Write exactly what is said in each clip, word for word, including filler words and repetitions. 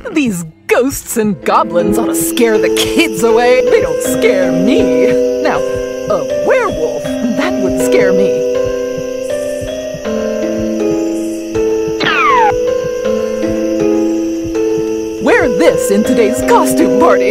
These ghosts and goblins ought to scare the kids away. They don't scare me. Now, a werewolf, that would scare me. Wear this in today's costume party.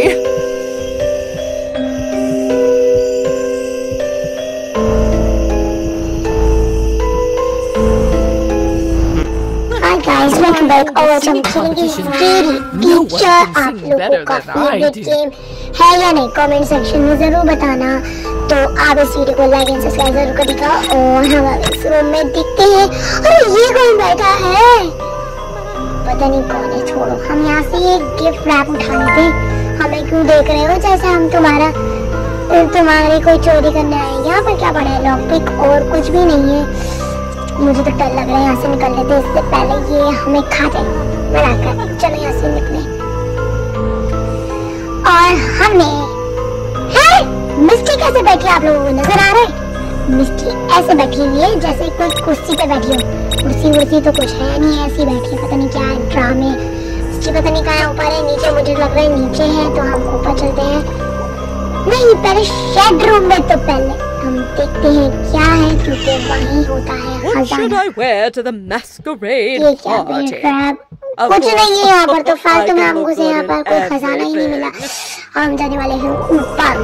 Welcome back और हम खेलेंगे scary teacher. आप लोगों का favourite game है या नहीं comment section में जरूर बताना। तो आप इस वीडियो को लाइक एंड सब्सक्राइब जरूर करिएगा। और हम अब इस रूम में दिखते हैं। अरे ये कौन बैठा है? पता नहीं कौन है, छोड़ो। हम यहाँ से ये गिफ्ट रैप उठा लेते हैं। हमें क्यों देख रहे हो जैसे हम तुम्हारा तुम्हारी कोई चोरी करने आए? यहाँ पर क्या पड़ा है? लॉक पिक और कुछ भी नहीं है। मुझे तो डर लग रहा है यहाँ से निकल लेते इससे पहले ये हमें खा जाए। मना कर, चलो यहाँ से निकले। और हमने है मिस्टी कैसे बैठी आप लोगों को नजर आ रहा है? मिस्टी ऐसे बैठी हुई है जैसे कोई कुर्सी पे बैठी हो। कुर्सी कुर्सी तो कुछ है नहीं, ऐसी बैठी है। पता नहीं क्या है ड्रामे। मिस्टी पता नहीं कहाँ है, ऊपर है नीचे? मुझे लग रहा है नीचे है, तो हम ऊपर चलते हैं। नहीं, पहले शेड रूम में तो पहले हम देखते हैं क्या है, क्योंकि वहीं होता है खजाना। ये क्या है? कुछ नहीं है यहाँ पर, तो फालतू में हमको से यहाँ पर कोई खजाना ही नहीं मिला। हम जाने वाले हैं ऊपर।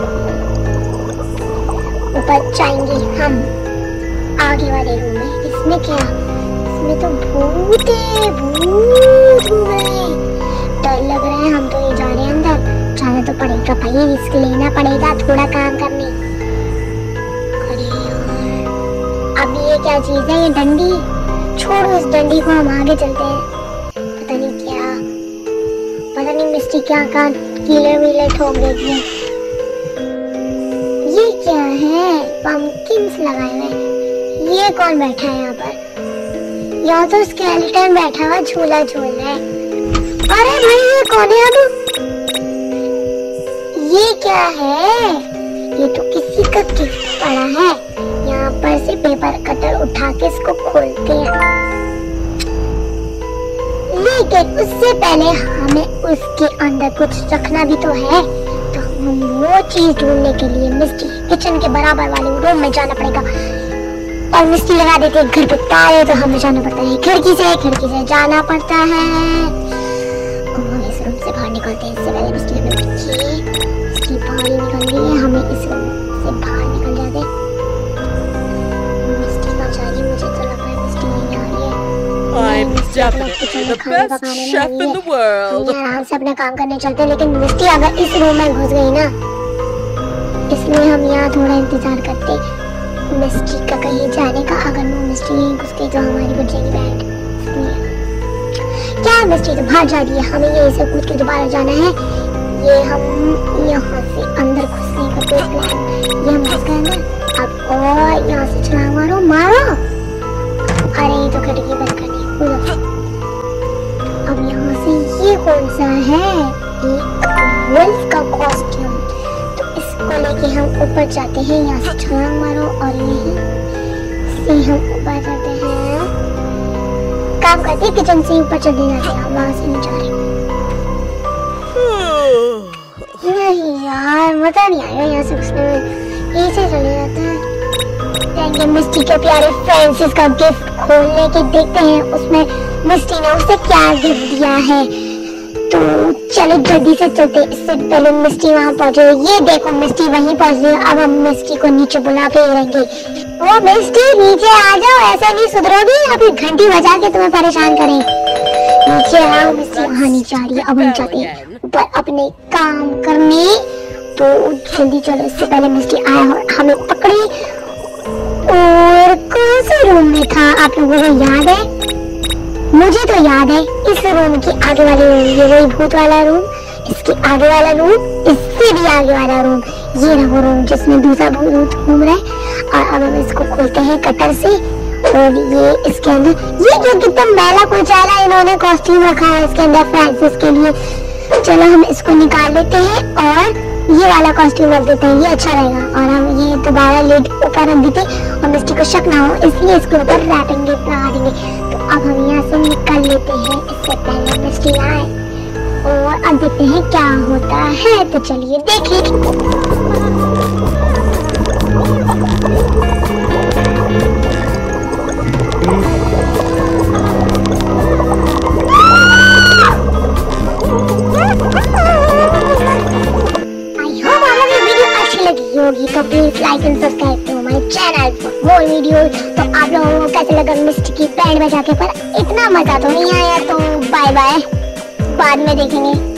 ऊपर जाएंगे हम आगे वाले रूम में। इसमें क्या? इसमें तो भूत है, भूत हो गए। डर लग रहा है। हम तो ये जा रहे हैं अंदर। जाना तो पड़ेगा भाई, रिस्क लेना पड़ेगा थोड़ा काम करने। अब ये क्या चीज है? ये डंडी। छोड़ो इस डंडी को, हम आगे चलते हैं। पता नहीं क्या, पता नहीं मिस्टी क्या क्या कीले वीले ठोक देती है। ये क्या है? पंपकिन्स लगाए हुए। ये कौन बैठा है यहाँ पर? यहाँ तो स्केलेटन बैठा हुआ झूला झूल रहा है। अरे भाई ये कौन है? अब ये क्या है? ये तो किसी का गिफ्ट पड़ा है। यहाँ पर से पेपर कटर उठा के इसको खोलते हैं। लेकिन उससे पहले हमें उसके अंदर कुछ रखना भी तो है। तो हम वो चीज ढूंढने के लिए मिस्टी किचन के बराबर वाले रूम में जाना पड़ेगा। और मिस्टी लगा देते हैं घर पे ताले, तो हमें जाना पड़ता है खिड़की से। खिड़की से जाना पड़ता है। और इस रूम से बाहर निकलते हैं। इससे पहले मिस्टी हमें मिस्टी बाहर ही निकल रही है। हमें इस रूम से बाहर निकल जाते हैं। मुझे तो लग रहा है मिस्टी नहीं आ रही है। I'm definitely the best chef in the world. हम आराम से अपना काम करने चलते हैं, लेकिन मिस्टी अगर इस रूम में घुस गई ना, इसलिए हम यहाँ थोड़ा इंतजार करते मिस्टी का कहीं जाने का। अगर वो मिस्टी यहीं घुस गई तो हमारी बच जाएगी बैंड। क्या मिस्टी तो बाहर जा रही है, हमें यहीं से कूद के दोबारा जाना है। ये हम यहाँ से अंदर घुसने का कोई प्लान, ये हम घुस गए ना। अब और यहाँ से छलांग मारो मारो। अरे ये तो खिड़की बंद करनी है, कूदो। अब यहाँ से ये कौन सा है? एक वुल्फ का कॉस्ट्यूम। तो इसको लेके हम ऊपर जाते हैं। यहाँ से छलांग मारो और यहीं से हम ऊपर जाते हैं। काम करते हैं, किचन से ऊपर चले जाते हैं। वहाँ से नहीं जा रहे। नहीं यार, मजा नहीं आएगा यहाँ से घुसने में। ऐसे चले जाते हैं। जाएंगे मिस्टी के प्यारे फ्रांसिस का गिफ्ट खोलने के, देखते हैं उसमें मिस्टी ने उसे क्या गिफ्ट दिया है। तो चलो जल्दी से चलते। इससे पहले मिस्टी वहाँ पहुँचे। ये देखो मिस्टी वहीं पहुँच गई। अब हम मिस्टी को नीचे बुला के रहेंगे। वो मिस्टी नीचे आ जाओ, ऐसे नहीं सुधरोगी। अभी घंटी बजा के तुम्हें परेशान करें। नीचे आओ मिस्टी। वहाँ नीचे आ रही है। अब हम जाते हैं ऊपर अपने काम करने। तो जल्दी चलो, इससे पहले मिस्टी आया और हमें पकड़ी। और कौन से रूम में था आप लोगों को याद है? मुझे तो याद है इस रूम के आगे वाले रूम, ये वही भूत वाला रूम, इसके आगे वाला रूम, इससे भी आगे वाला रूम। ये रहा वो रूम जिसमें दूसरा भूत घूम रहा है। और अब हम इसको खोलते हैं कटर से। और ये इसके अंदर ये जो कितना मैला कुचैला इन्होंने कॉस्ट्यूम रखा है इसके अंदर फ्रांसिस के लिए। चलो हम इसको निकाल लेते हैं और ये वाला कॉस्ट्यूम रख देते हैं, ये अच्छा रहेगा। और हम ये दोबारा लेट ऊपर रख देते और मिस्टी को शक ना हो, इसलिए इसके ऊपर रैपिंग लगा देंगे। तो अब हम यहाँ से निकल लेते हैं इससे पहले मिस्टी आए। और अब देखते हैं क्या होता है। तो चलिए देखिए। होगी तो please like and subscribe to my channel for more videos. तो आप लोगों को कैसे लगा मिस्टी की बैंड बजा के, पर इतना मजा तो नहीं आया, तो बाय बाय, बाद में देखेंगे।